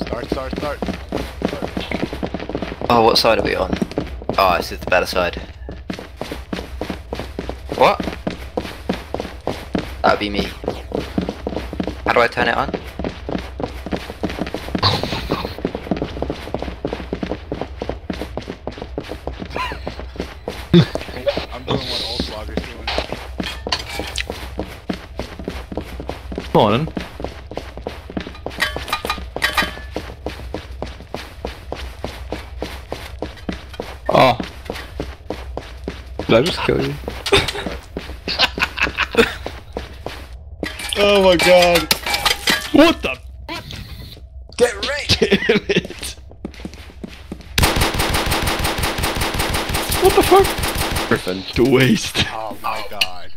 Start. Oh, what side are we on? Oh, this is the better side. What? That would be me. How do I turn it on? I'm doing what all sloggers doing. Come on then. Oh. Did I just kill you? Oh my god. What the? Get right! Damn it. What the fuck? Griffin. To waste. Oh my god.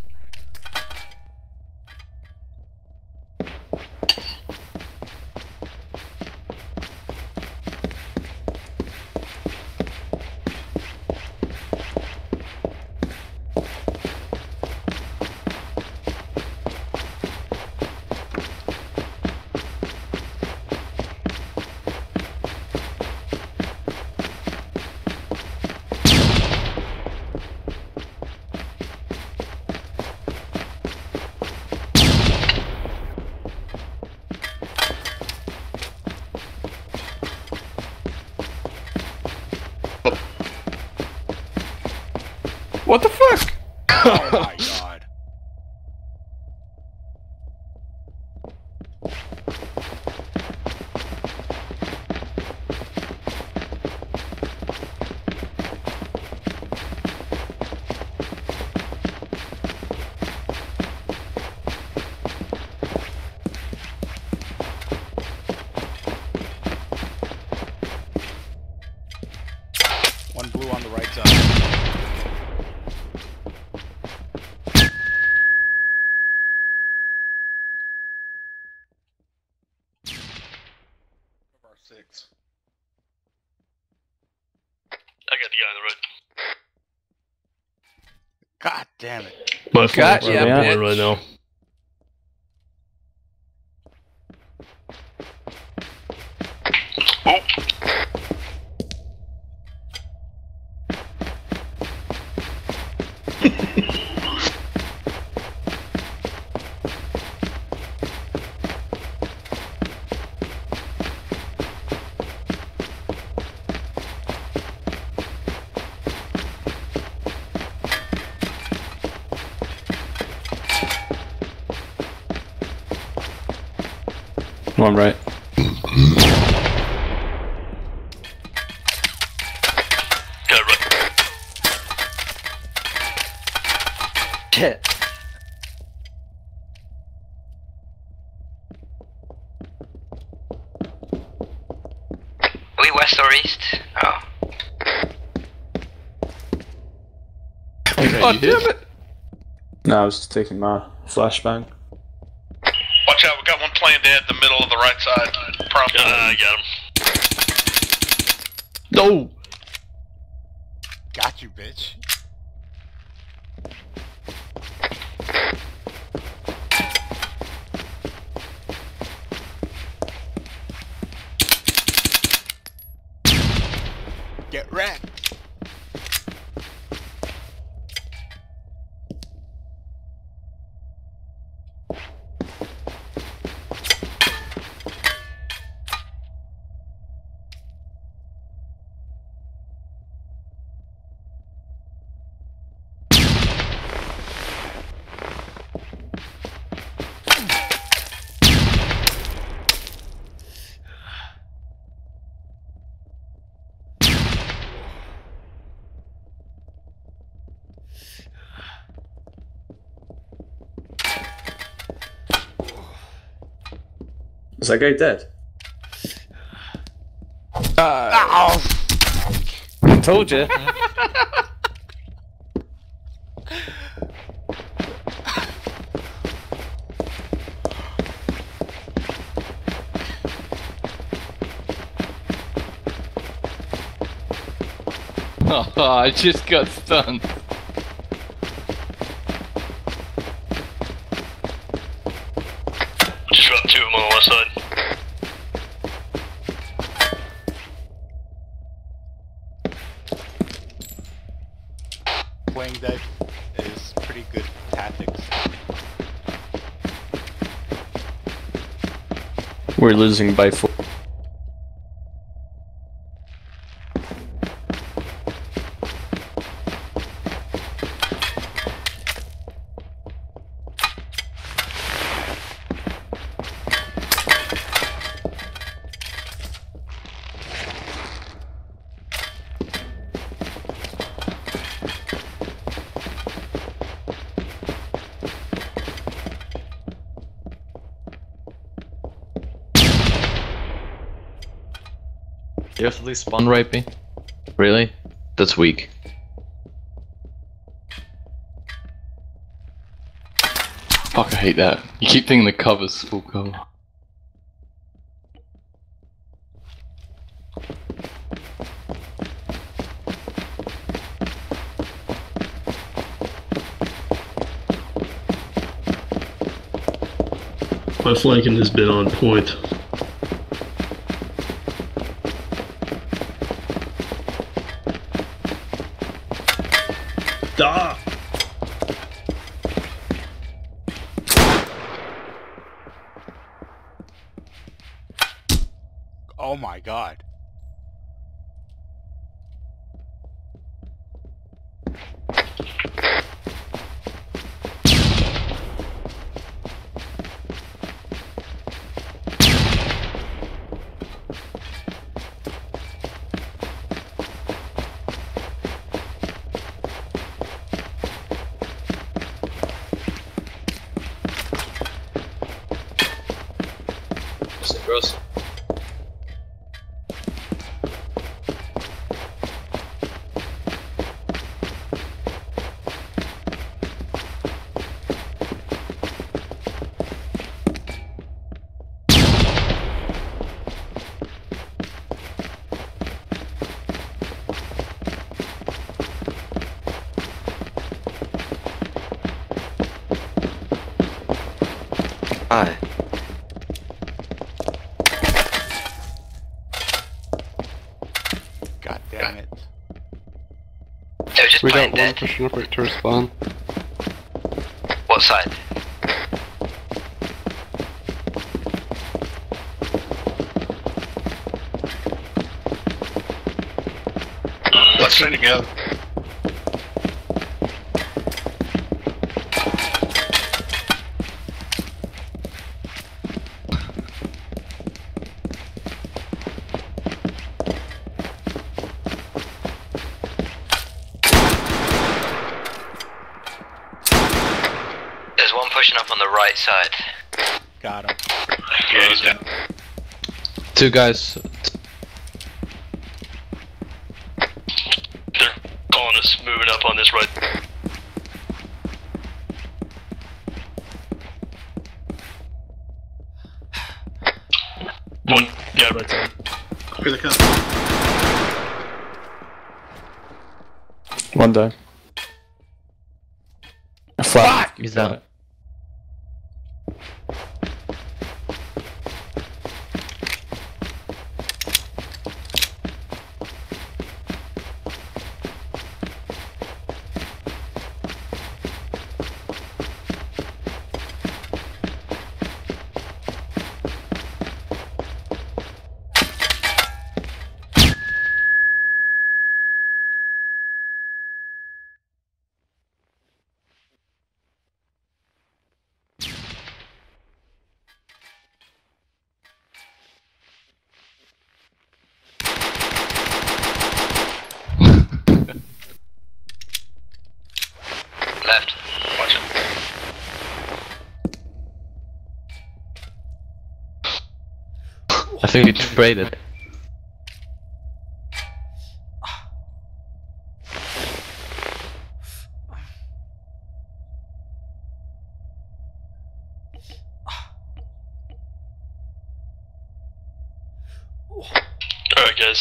What the fuck? Oh my god. One blue on the right side. Six. I got the guy on the road. God damn it. My God, yeah, yeah, bitch. right now. One right. Got it right. Shit. Are we west or east? Oh. Oh, damn it! No, I was just taking my flashbang. Watch out, we got one playing dead in the middle of the right side. I got him. No! Got you, bitch. Get wrecked. Is that guy dead? Ow! Told you. Oh, I just got stunned. Just dropped two of them on the west side. that is pretty good tactics. We're losing by 4. You have to leave spawn raping? Really? That's weak. Fuck, I hate that. You keep thinking the cover's full cover. My flanking has been on point. Ah! Oh my god. Gross. Hi. God damn it. They were just We playing got one dead. pushing up to respawn. What side? Let's stay together. There's one pushing up on the right side. Got him. Yeah, he's down. 2 guys. They're calling us, moving up on this right. One, yeah, right side. Here they come. One down. A flat. He's down. Left. Watch it. I think we traded. Alright guys,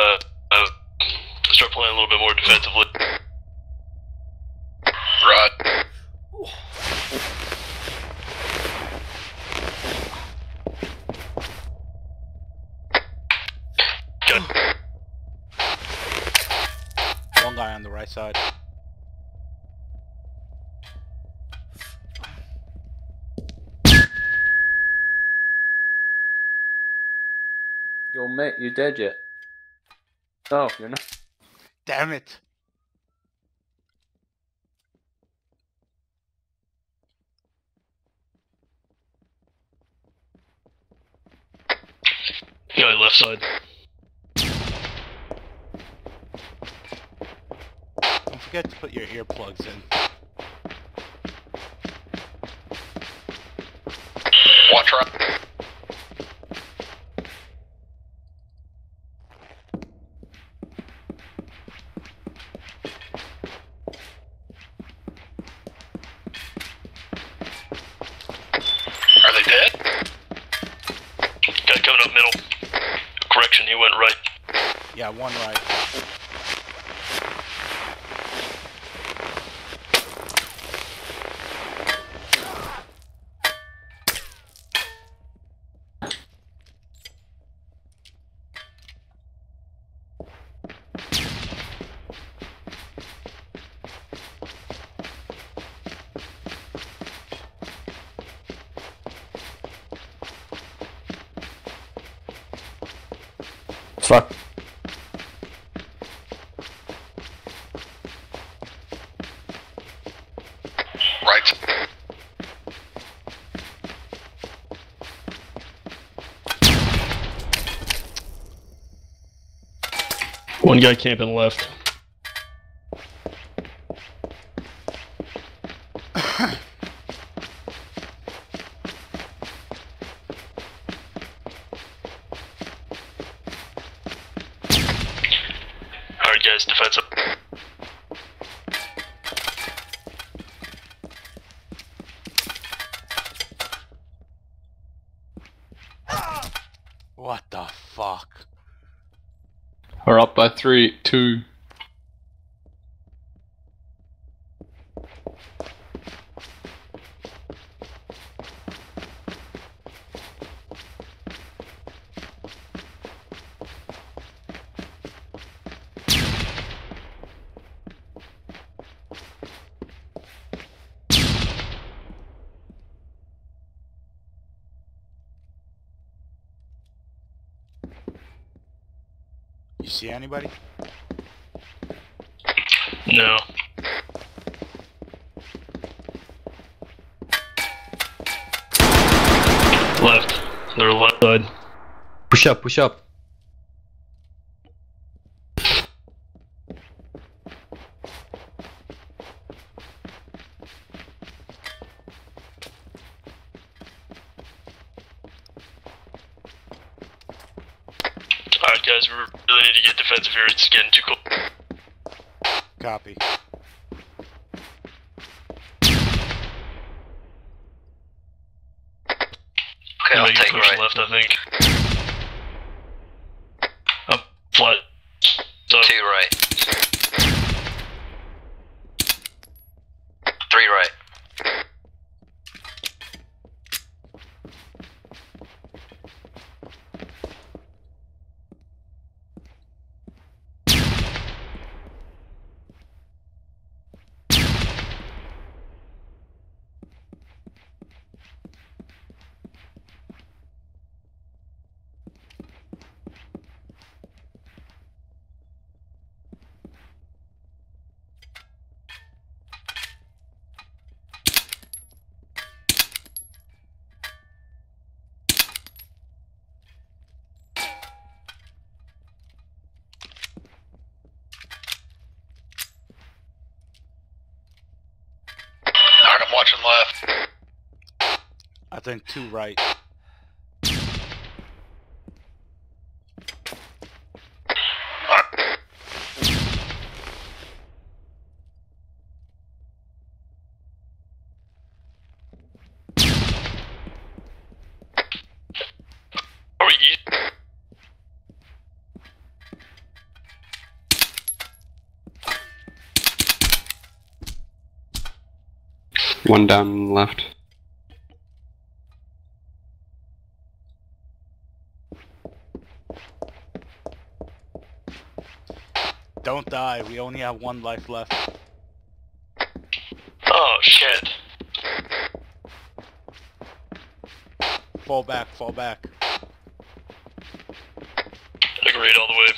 start playing a little bit more defensively. Right. One guy on the right side. Yo, mate, you dead yet? No, you're not. Damn it. Guy left side. Don't forget to put your earplugs in. Watch right. Are they dead? Guy coming up middle. Correction, he went right. Yeah, one right. Fuck. Right. One guy camping left. Alright guys, defensive. What the fuck? We're up by 3, 2. You see anybody? No. Left. They're left side. Push up, push up. Alright guys, we really need to get defensive here, it's getting too cold. Copy. Okay, I'll Making take push right. left, I think. Up, flat. So, 2 right. 3 right. alright, I'm watching left. I think 2 right. Are we east? One down left. Don't die, we only have 1 life left. Oh shit. Fall back, fall back. straight all the way.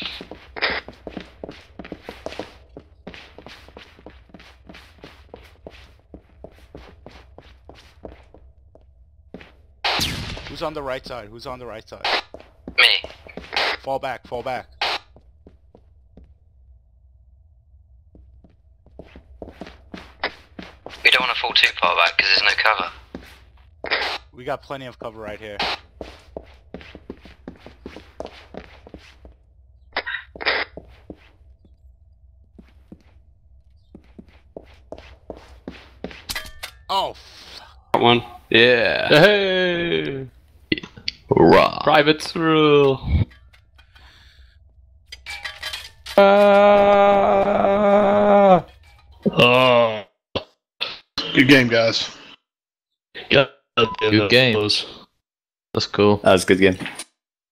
Who's on the right side? Who's on the right side? Me. Fall back, fall back. We don't want to fall too far back because there's no cover. We got plenty of cover right here. Oh, Got one. Yeah. Hey! Hurrah. Privates rule. Oh. Good game, guys. God, Good game. That's cool. That was a good game.